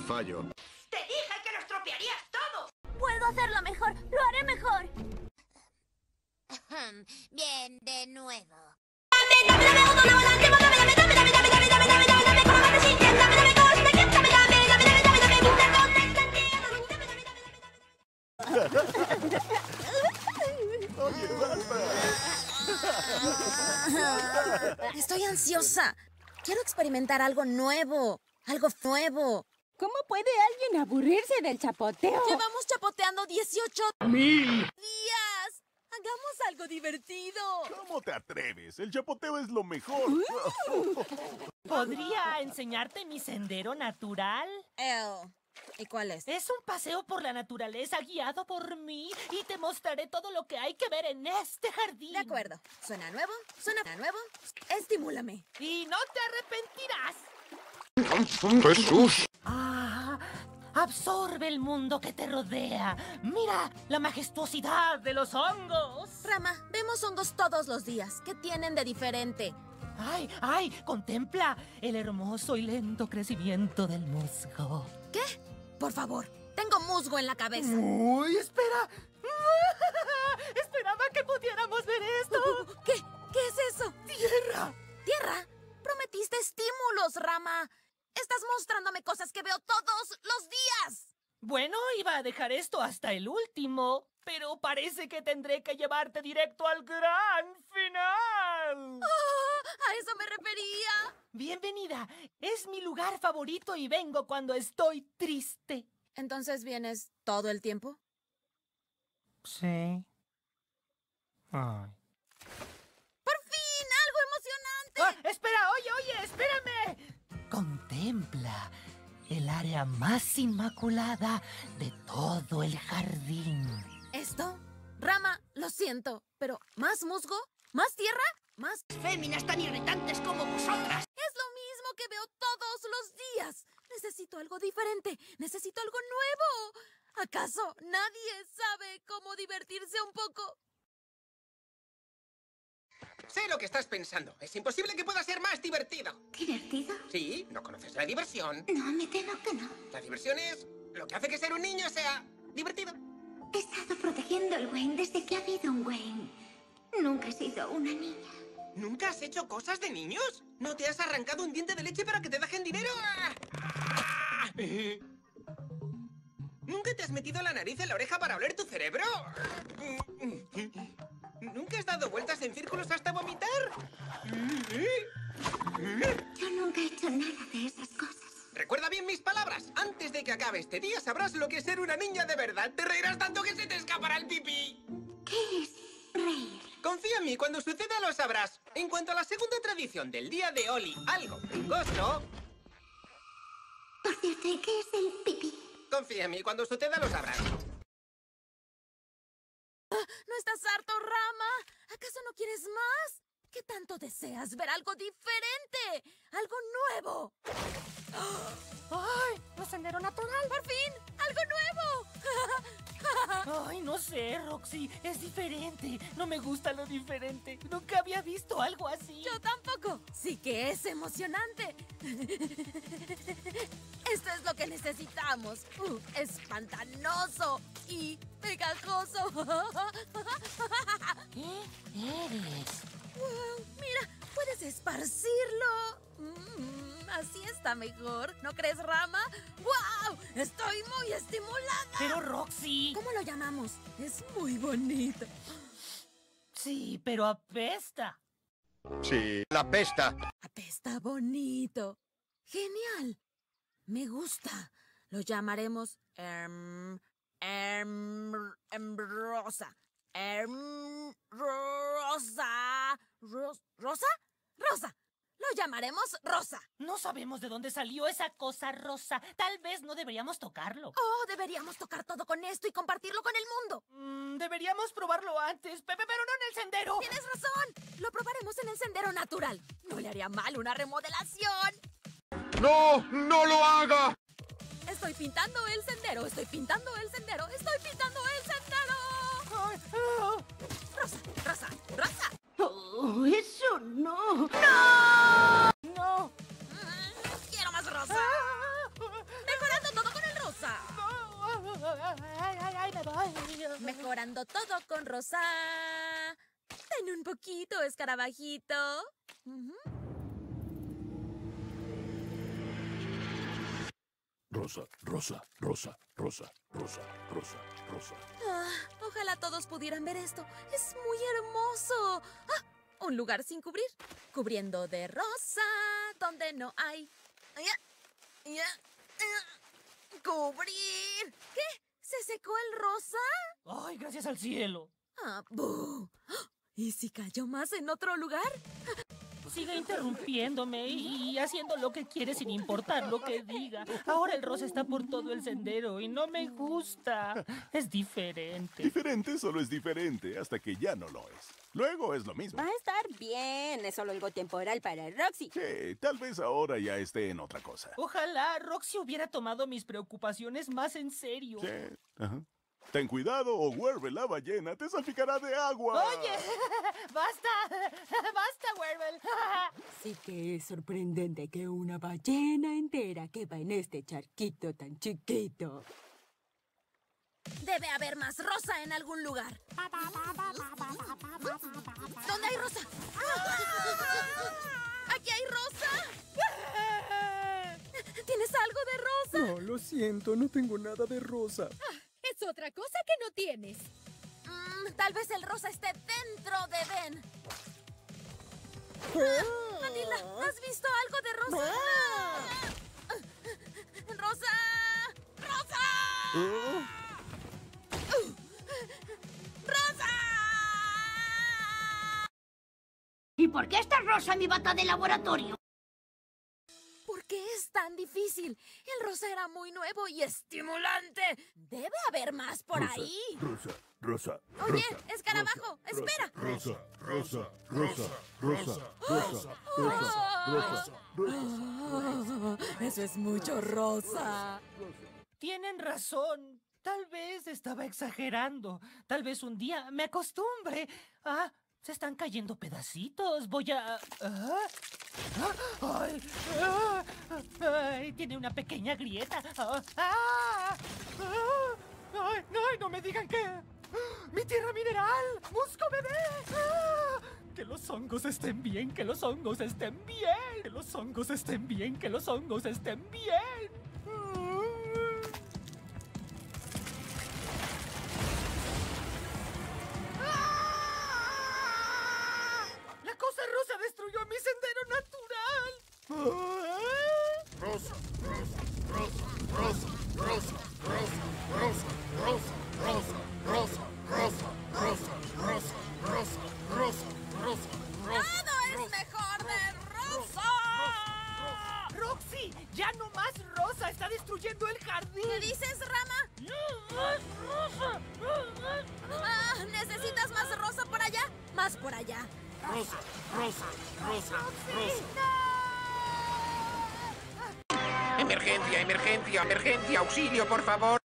fallo. ¡Te dije que lo estropearías todo! ¡Puedo hacerlo mejor! ¡Lo haré mejor! Bien, de nuevo. Oye, basta. Estoy ansiosa. Quiero experimentar algo nuevo. Algo nuevo. ¿Cómo puede alguien aburrirse del chapoteo? Llevamos chapoteando 18 días. Hagamos algo divertido. ¿Cómo te atreves? El chapoteo es lo mejor. ¿Podría enseñarte mi sendero natural? ¿Y cuál es? Es un paseo por la naturaleza guiado por mí y te mostraré todo lo que hay que ver en este jardín. De acuerdo. ¿Suena nuevo? ¿Suena nuevo? Estimúlame. Y no te arrepentirás. ¡Jesús! Absorbe el mundo que te rodea. Mira la majestuosidad de los hongos. Rama, vemos hongos todos los días. ¿Qué tienen de diferente? ¡Ay, ay! Contempla el hermoso y lento crecimiento del musgo. ¿Qué? Por favor, tengo musgo en la cabeza. ¡Uy, espera! Esperaba que pudiéramos ver esto. ¿Qué? ¿Qué es eso? ¡Tierra! ¿Tierra? Prometiste estímulos, Rama. Estás mostrándome cosas que veo todos los días. Bueno, iba a dejar esto hasta el último, pero parece que tendré que llevarte directo al gran final. A eso me refería. Bienvenida. Es mi lugar favorito y vengo cuando estoy triste. ¿Entonces vienes todo el tiempo? Sí. Ay. ¡Por fin! ¡Algo emocionante! ¡Espera! ¡Oye! ¡Espérame! Contempla el área más inmaculada de todo el jardín. ¿Esto? Rama, lo siento, pero ¿más musgo? ¿Más tierra? ¿Más? Féminas tan irritantes como vosotras. Es lo mismo que veo todos los días. Necesito algo diferente. Necesito algo nuevo. ¿Acaso nadie sabe cómo divertirse un poco? Sé lo que estás pensando. Es imposible que pueda ser más divertido. ¿Divertido? ¿Sí? ¿No conoces la diversión? No, me temo que no. La diversión es lo que hace que ser un niño sea divertido. He estado protegiendo al Wayne desde que ha habido un Wayne. Nunca he sido una niña. ¿Nunca has hecho cosas de niños? ¿No te has arrancado un diente de leche para que te dejen dinero? ¿Nunca te has metido la nariz en la oreja para oler tu cerebro? ¿Nunca has dado vueltas en círculos hasta vomitar? Yo nunca he hecho nada de esas cosas. Recuerda bien mis palabras. Antes de que acabe este día sabrás lo que es ser una niña de verdad. Te reirás tanto que se te escapará el pipí. ¿Qué es reír? Confía en mí, cuando suceda lo sabrás. En cuanto a la segunda tradición del día de Oli, algo pringoso... Por cierto, ¿y qué es el pipí? Confía en mí, cuando suceda lo sabrás. ¿No estás harto, Rama? ¿Acaso no quieres más? ¿Qué tanto deseas ver algo diferente? ¡Algo nuevo! ¡Ay! ¡Un sendero natural! ¡Por fin! ¡Algo nuevo! Ay, no sé, Roxy. Es diferente. No me gusta lo diferente. Nunca había visto algo así. Yo tampoco. Sí que es emocionante. Esto es lo que necesitamos. Es pantanoso y pegajoso. ¿Qué eres? Wow, mira, puedes esparcirlo. Así está mejor. ¿No crees, Rama? ¡Wow! Estoy muy estimulada. Pero, Roxy... ¿Cómo lo llamamos? Es muy bonito. Sí, pero apesta. Sí, la pesta. Apesta bonito. Genial. Me gusta. Lo llamaremos Rosa. ¿Rosa? Rosa. Lo llamaremos Rosa. No sabemos de dónde salió esa cosa rosa. Tal vez no deberíamos tocarlo. Oh, deberíamos tocar todo con esto y compartirlo con el mundo. Deberíamos probarlo antes, Pepe, pero no en el sendero. Tienes razón. Lo probaremos en el sendero natural. No le haría mal una remodelación. ¡No! ¡No lo haga! Estoy pintando el sendero. Estoy pintando el sendero. Estoy pintando el sendero. Rosa, Rosa, Rosa. ¡Oh, eso no! ¡No! No. Quiero más rosa. Mejorando todo Mejorando todo con Rosa. Ten un poquito, escarabajito. Rosa, Rosa, Rosa, Rosa, Rosa, Rosa, Rosa. Ojalá todos pudieran ver esto. Es muy hermoso. Un lugar sin cubrir. Cubriendo de rosa, donde no hay. ¡Cubrir! ¿Qué? ¿Se secó el rosa? ¡Ay, gracias al cielo! ¡Bú! ¿Y si cayó más en otro lugar? Sigue interrumpiéndome y haciendo lo que quiere sin importar lo que diga. Ahora el rosa está por todo el sendero y no me gusta. Es diferente. Diferente solo es diferente hasta que ya no lo es. Luego es lo mismo. Va a estar bien. Es solo algo temporal para Roxy. Sí, tal vez ahora ya esté en otra cosa. Ojalá Roxy hubiera tomado mis preocupaciones más en serio. Sí, ajá. Ten cuidado o Werble, la ballena, te salpicará de agua. ¡Oye! ¡Basta! ¡Basta, Werble! Sí que es sorprendente que una ballena entera quepa en este charquito tan chiquito. Debe haber más rosa en algún lugar. ¿Dónde hay rosa? ¡Aquí hay rosa! ¿Tienes algo de rosa? No, lo siento, no tengo nada de rosa. Es otra cosa que no tienes. Tal vez el rosa esté dentro de Ben. Manila, ¿has visto algo de rosa? ¡Rosa! ¡Rosa! ¡Rosa! ¿Y por qué está rosa mi bata de laboratorio? ¿Por qué es tan difícil? El rosa era muy nuevo y estimulante. Debe haber más por ahí. Rosa, Rosa. Oye, escarabajo, espera. Rosa, Rosa, Rosa, Rosa, Rosa. Eso es mucho rosa. Tienen razón. Tal vez estaba exagerando. Tal vez un día me acostumbre. Se están cayendo pedacitos. Voy a... ¡Ay! Tiene una pequeña grieta. ¡Ay, no me digan que... ¡Mi tierra mineral! ¡Musco bebé! ¡Que los hongos estén bien! ¡Que los hongos estén bien! ¡Que los hongos estén bien! ¡Que los hongos estén bien! ¡La cosa rosa destruyó mi sendero natural! Rosa, Rosa, Rosa, Rosa, Rosa, Rosa, Rosa, Rosa, Rosa, Rosa, Rosa, Rosa, Rosa, Rosa, Rosa, Rosa, Rosa. ¡Todo es mejor de rosa! ¡Roxy! ¡Ya no más rosa! ¡Está destruyendo el jardín! ¿Qué dices, Rama? ¿Necesitas más rosa por allá? Más por allá. Rosa, Rosa, Rosa, Rosa. Emergencia, emergencia, emergencia, auxilio, por favor.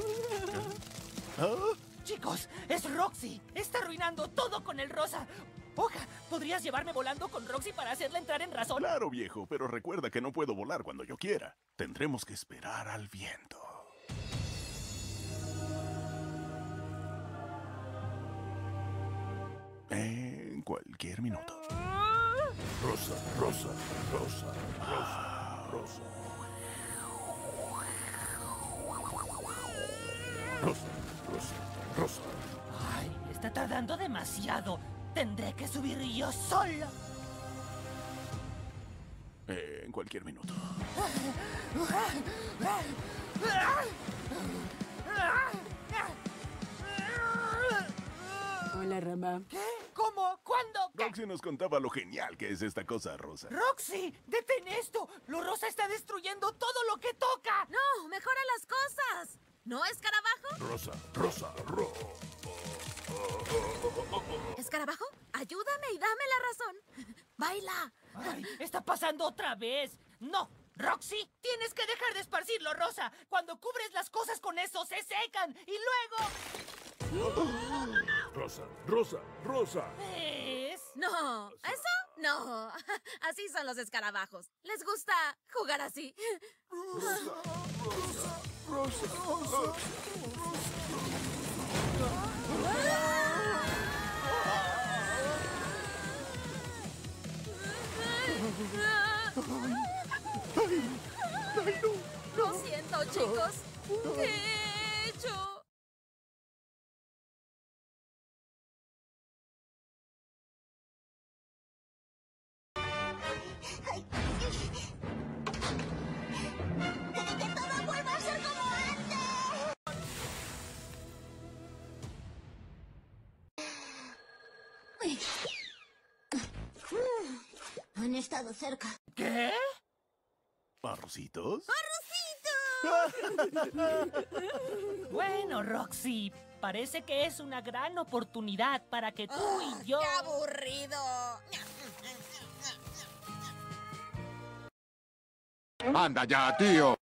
Chicos, es Roxy. Está arruinando todo con el rosa. Oja, ¿podrías llevarme volando con Roxy para hacerla entrar en razón? Claro, viejo, pero recuerda que no puedo volar cuando yo quiera. Tendremos que esperar al viento. En cualquier minuto. Rosa, Rosa, Rosa, Rosa, Rosa. Rosa, Rosa, Rosa. Ay, está tardando demasiado. Tendré que subir yo sola. En cualquier minuto. Hola, Rama. ¿Qué? ¿Cómo? ¿Cuándo? Roxy nos contaba lo genial que es esta cosa rosa. ¡Roxy! ¡Detén esto! ¡Lo rosa está destruyendo todo lo que toca! No, mejora las cosas. ¿No, escarabajo? Rosa, Rosa, Escarabajo, ayúdame y dame la razón. ¡Baila! ¡Ay! ¡Está pasando otra vez! ¡No! ¡Roxy! ¡Tienes que dejar de esparcirlo, rosa! Cuando cubres las cosas con eso, se secan. ¡Y luego...! Rosa, Rosa, Rosa. ¿Ves? No, ¿eso? No. Así son los escarabajos. Les gusta jugar así. Rosa, Rosa, Rosa. Sí. Han estado cerca. ¿Qué? ¿Arrocitos? Bueno, Roxy, parece que es una gran oportunidad para que tú y yo... ¡Qué aburrido! ¡Anda ya, tío!